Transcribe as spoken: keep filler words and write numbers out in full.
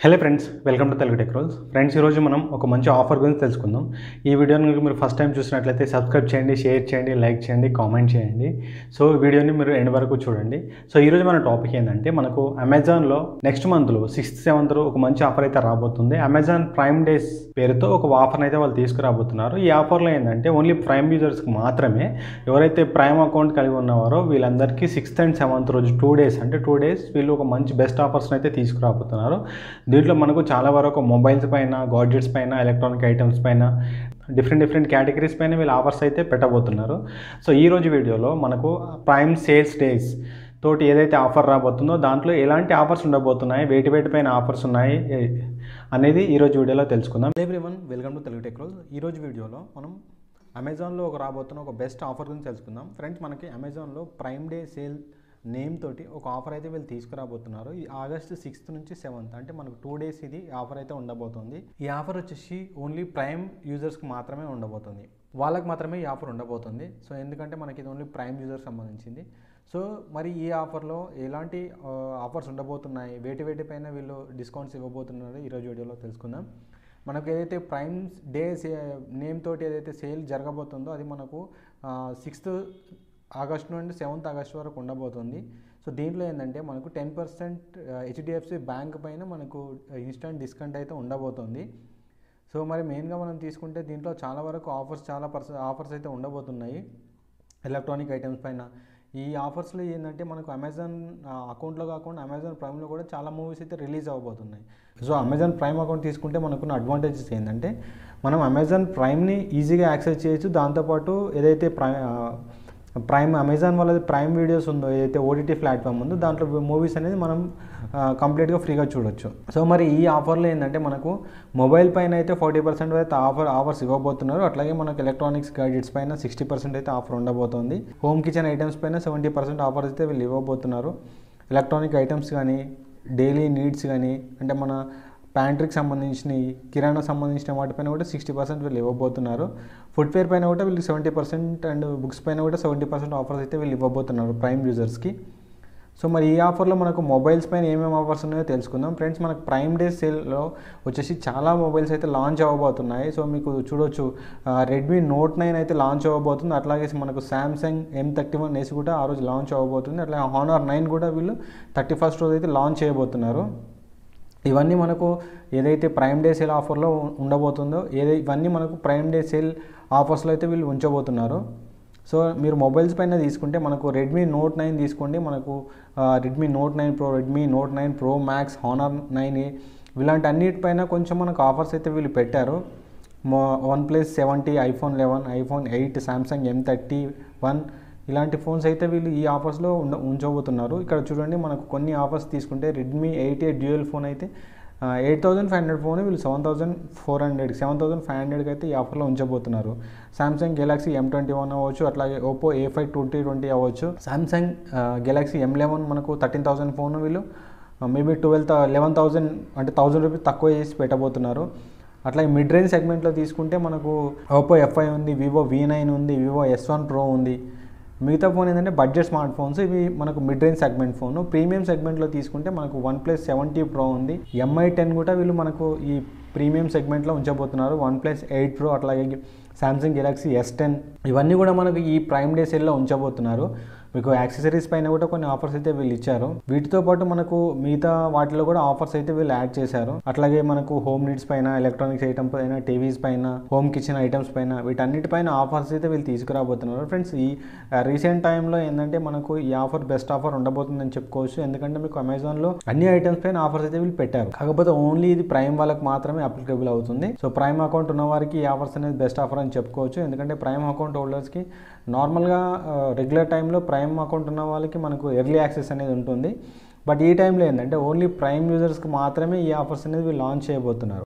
Hello friends, welcome to Telugu tech rolls. Friends, ఈరోజు మనం ఒక మంచి ఆఫర్ గురించి తెలుసుకుందాం. ఈ వీడియోని మీరు ఫస్ట్ టైం చూసినట్లయితే సబ్స్క్రైబ్ చేయండి, షేర్ చేయండి, లైక్ చేయండి, కామెంట్ చేయండి. సో వీడియోని మీరు ఎండ్ వరకు చూడండి. సో ఈరోజు మన టాపిక్ ఏంటంటే, మనకు అమెజాన్లో నెక్స్ట్ మంత్లో సిక్స్త్ సెవెంత్ ఒక మంచి ఆఫర్ అయితే రాబోతుంది. అమెజాన్ ప్రైమ్ డేస్ పేరుతో ఒక ఆఫర్ అయితే వాళ్ళు తీసుకురాబోతున్నారు. ఈ ఆఫర్లో ఏంటంటే ఓన్లీ ప్రైమ్ యూజర్స్కి మాత్రమే, ఎవరైతే ప్రైమ్ అకౌంట్ కలిగి ఉన్నవారో వీళ్ళందరికీ సిక్స్త్ అండ్ సెవెంత్ రోజు టూ డేస్ అంటే టూ డేస్ వీళ్ళు ఒక మంచి బెస్ట్ ఆఫర్స్ని అయితే తీసుకురాబోతున్నారు. దీంట్లో మనకు చాలా వరకు మొబైల్స్ పైన, గాడ్జెట్స్ పైన, ఎలక్ట్రానిక్ ఐటమ్స్ పైన, డిఫరెంట్ డిఫరెంట్ కేటగిరీస్ పైన వీళ్ళు ఆఫర్స్ అయితే పెట్టబోతున్నారు. సో ఈరోజు వీడియోలో మనకు ప్రైమ్ సేల్స్ డేస్ తోటి ఏదైతే ఆఫర్ రాబోతుందో దాంట్లో ఎలాంటి ఆఫర్స్ ఉండబోతున్నాయి, వేటి వేటి పైన ఆఫర్స్ ఉన్నాయి అనేది ఈరోజు వీడియోలో తెలుసుకుందాం. Everyone, welcome to Telugu tech rolls. ఈరోజు వీడియోలో మనం అమెజాన్లో ఒక రాబోతున్న ఒక బెస్ట్ ఆఫర్ గురించి తెలుసుకుందాం. ఫ్రెండ్స్, మనకి అమెజాన్లో ప్రైమ్ డే సేల్ నేమ్ తోటి ఒక ఆఫర్ అయితే వీళ్ళు తీసుకురాబోతున్నారు. ఈ ఆగస్ట్ సిక్స్త్ నుంచి సెవెంత్ అంటే మనకు టూ డేస్ ఇది ఆఫర్ అయితే ఉండబోతుంది. ఈ ఆఫర్ వచ్చేసి ఓన్లీ ప్రైమ్ యూజర్స్కి మాత్రమే ఉండబోతుంది. వాళ్ళకి మాత్రమే ఈ ఆఫర్ ఉండబోతుంది. సో ఎందుకంటే మనకి ఇది ఓన్లీ ప్రైమ్ యూజర్ సంబంధించింది. సో మరి ఈ ఆఫర్లో ఎలాంటి ఆఫర్స్ ఉండబోతున్నాయి, వేటి వేటి పైన వీళ్ళు డిస్కౌంట్స్ ఇవ్వబోతున్నారు ఈరోజు వీడియోలో తెలుసుకుందాం. మనకు ఏదైతే ప్రైమ్ డే నేమ్ తోటి ఏదైతే సేల్ జరగబోతుందో అది మనకు సిక్స్త్ ఆగస్టు నుండి సెవెంత్ ఆగస్టు వరకు ఉండబోతుంది. సో దీంట్లో ఏంటంటే మనకు టెన్ పర్సెంట్ హెచ్డిఎఫ్సి బ్యాంక్ పైన మనకు ఇన్స్టంట్ డిస్కౌంట్ అయితే ఉండబోతుంది. సో మరి మెయిన్గా మనం తీసుకుంటే దీంట్లో చాలా వరకు ఆఫర్స్ చాలా పర్స ఆఫర్స్ అయితే ఉండబోతున్నాయి ఎలక్ట్రానిక్ ఐటమ్స్ పైన. ఈ ఆఫర్స్లో ఏంటంటే మనకు అమెజాన్ అకౌంట్లో కాకుండా అమెజాన్ ప్రైమ్లో కూడా చాలా మూవీస్ అయితే రిలీజ్ అవ్వబోతున్నాయి. సో అమెజాన్ ప్రైమ్ అకౌంట్ తీసుకుంటే మనకున్న అడ్వాంటేజెస్ ఏంటంటే మనం అమెజాన్ ప్రైమ్ని ఈజీగా యాక్సెస్ చేయొచ్చు. దాంతోపాటు ఏదైతే ప్రై ప్రైమ్ అమెజాన్ వాళ్ళది ప్రైమ్ వీడియోస్ ఉందో, ఏదైతే ఓటీటీ ప్లాట్ఫామ్ ఉందో దాంట్లో మూవీస్ అనేది మనం కంప్లీట్గా ఫ్రీగా చూడొచ్చు. సో మరి ఈ ఆఫర్లో ఏంటంటే మనకు మొబైల్ పైన అయితే ఫార్టీ పర్సెంట్ అయితే ఆఫర్ ఆఫర్స్ ఇవ్వబోతున్నారు. అట్లాగే మనకు ఎలక్ట్రానిక్స్ గ్యాడ్జెట్స్ పైన సిక్స్టీ పర్సెంట్ అయితే ఆఫర్ ఉండబోతుంది. హోమ్ కిచెన్ ఐటమ్స్ పైన సెవెంటీ పర్సెంట్ ఆఫర్స్ అయితే వీళ్ళు ఇవ్వబోతున్నారు. ఎలక్ట్రానిక్ ఐటమ్స్ కానీ, డైలీ నీడ్స్ కానీ, అంటే మన ప్యాంట్రీకి సంబంధించిన, కిరాణా సంబంధించిన వాటిపైన కూడా సిక్స్టీ పర్సెంట్ వీళ్ళు ఇవ్వబోతున్నారు. ఫుట్వేర్ పైన కూడా వీళ్ళు సెవెంటీ పర్సెంట్ అండ్ బుక్స్ పైన కూడా సెవెంటీ పర్సెంట్ ఆఫర్స్ అయితే వీళ్ళు ఇవ్వబోతున్నారు ప్రైమ్ యూజర్స్కి. సో మరి ఈ ఆఫర్లో మనకు మొబైల్స్ పైన ఏమేమి ఆఫర్స్ ఉన్నాయో తెలుసుకుందాం. ఫ్రెండ్స్, మనకు ప్రైమ్ డే సేల్లో వచ్చేసి చాలా మొబైల్స్ అయితే లాంచ్ అవ్వబోతున్నాయి. సో మీకు చూడొచ్చు, రెడ్మీ నోట్ నైన్ అయితే లాంచ్ అవ్వబోతుంది. అట్లాగే మనకు Samsung M thirty one S కూడా ఆ రోజు లాంచ్ అవ్వబోతుంది. అట్లాగే హానర్ నైన్ కూడా వీళ్ళు థర్టీ ఫస్ట్ రోజు అయితే లాంచ్ చేయబోతున్నారు. ఇవన్నీ మనకు ఏదైతే ప్రైమ్ డే సేల్ ఆఫర్లో ఉండబోతుందో ఏదై ఇవన్నీ మనకు ప్రైమ్ డే సేల్ ఆఫర్స్లో అయితే వీళ్ళు ఉంచబోతున్నారు. సో మీరు మొబైల్స్ పైన తీసుకుంటే మనకు రెడ్మీ నోట్ నైన్ తీసుకోండి. మనకు Redmi note nine pro, Redmi note nine pro max, Honor nine A ఇలాంటి అన్నిటిపైన కొంచెం మనకు ఆఫర్స్ అయితే వీళ్ళు పెట్టారు. One plus seventy, iPhone eleven, iPhone eight, Samsung M thirty one ఇలాంటి ఫోన్స్ అయితే వీళ్ళు ఈ ఆఫర్స్లో ఉండ ఉంచబోతున్నారు. ఇక్కడ చూడండి, మనకు కొన్ని ఆఫర్స్ తీసుకుంటే Redmi eight A dual phone అయితే eight thousand five hundred phone వీళ్ళు seven thousand four hundred seven thousand five హండ్రెడ్కి అయితే ఈ ఆఫర్లో ఉంచబోతున్నారు. Samsung Galaxy M twenty one అవ్వచ్చు, అట్లాగే Oppo A five twenty twenty అవ్వచ్చు. సామ్సంగ్ గెలాక్సీ ఎం లెవెన్ మనకు థర్టీన్ థౌసండ్ ఫోన్ వీళ్ళు మేబీ ట్వెల్వ్ లెవెన్ థౌసండ్ అంటే థౌసండ్ రూపీస్ తక్కువ చేసి పెట్టబోతున్నారు. అట్లాగే మిడ్ రేంజ్ సెగ్మెంట్లో తీసుకుంటే మనకు ఓపో ఎఫ్ ఐ ఉంది, వివో వి నైన్ ఉంది, వివో ఎస్ వన్ ప్రో ఉంది. మిగతా ఫోన్ ఏంటంటే బడ్జెట్ స్మార్ట్ ఫోన్స్, ఇవి మనకు mid range segment phone. Premium సెగ్మెంట్లో తీసుకుంటే మనకు వన్ ప్లస్ సెవెంటీ ప్రో ఉంది, ఎంఐ టెన్ కూడా వీళ్ళు మనకు ఈ ప్రీమియం సెగ్మెంట్లో ఉంచబోతున్నారు. వన్ ప్లస్ ఎయిట్ ప్రో, అట్లాగే సామ్సంగ్ గెలాక్సీ ఎస్ టెన్ ఇవన్నీ కూడా మనకు ఈ ప్రైమ్ డే సేల్లో ఉంచబోతున్నారు. మీకు యాక్సెసరీస్ పైన కూడా కొన్ని ఆఫర్స్ అయితే వీళ్ళు ఇచ్చారు. వీటితో పాటు మనకు మిగతా వాటిలో కూడా ఆఫర్స్ అయితే వీళ్ళు యాడ్ చేశారు. అట్లాగే మనకు హోమ్ నీడ్స్ పైన, ఎలక్ట్రానిక్స్ ఐటమ్స్ పైన, టీవీస్ పైన, హోమ్ కిచెన్ ఐటమ్స్ పైన వీటన్నిటిపైన ఆఫర్స్ అయితే వీళ్ళు తీసుకురాబోతున్నారు. ఫ్రెండ్స్, ఈ రీసెంట్ టైంలో ఏంటంటే మనకు ఈ ఆఫర్ బెస్ట్ ఆఫర్ ఉండబోతుందని చెప్పుకోవచ్చు. ఎందుకంటే మీకు అమెజాన్లో అన్ని ఐటమ్స్ పైన ఆఫర్స్ అయితే వీళ్ళు పెట్టారు. కాకపోతే ఓన్లీ ఇది ప్రైమ్ వాళ్ళకి మాత్రమే అప్లికేబుల్ అవుతుంది. సో ప్రైమ్ అకౌంట్ ఉన్న వారికి ఈ ఆఫర్స్ అనేది బెస్ట్ ఆఫర్ అని చెప్పుకోవచ్చు. ఎందుకంటే ప్రైమ్ అకౌంట్ హోల్డర్స్కి నార్మల్గా రెగ్యులర్ టైంలో ప్రైమ్ అకౌంట్ ఉన్న వాళ్ళకి మనకు ఎర్లీ యాక్సెస్ అనేది ఉంటుంది. బట్ ఈ టైంలో ఏంటంటే ఓన్లీ ప్రైమ్ యూజర్స్కి మాత్రమే ఈ ఆఫర్స్ అనేది వీళ్ళు లాంచ్ చేయబోతున్నారు.